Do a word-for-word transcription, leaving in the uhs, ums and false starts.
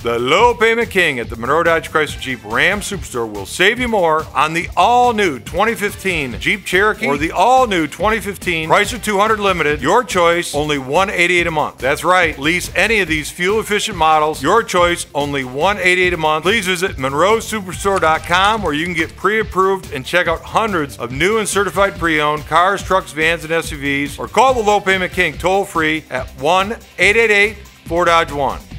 The Low Payment King at the Monroe Dodge Chrysler Jeep Ram Superstore will save you more on the all-new twenty fifteen Jeep Cherokee or the all-new twenty fifteen Chrysler two hundred Limited. Your choice, only one hundred eighty-eight dollars a month. That's right, lease any of these fuel-efficient models. Your choice, only one hundred eighty-eight dollars a month. Please visit Monroe Superstore dot com where you can get pre-approved and check out hundreds of new and certified pre-owned cars, trucks, vans, and S U Vs, or call the Low Payment King toll-free at one eight eight eight four Dodge one.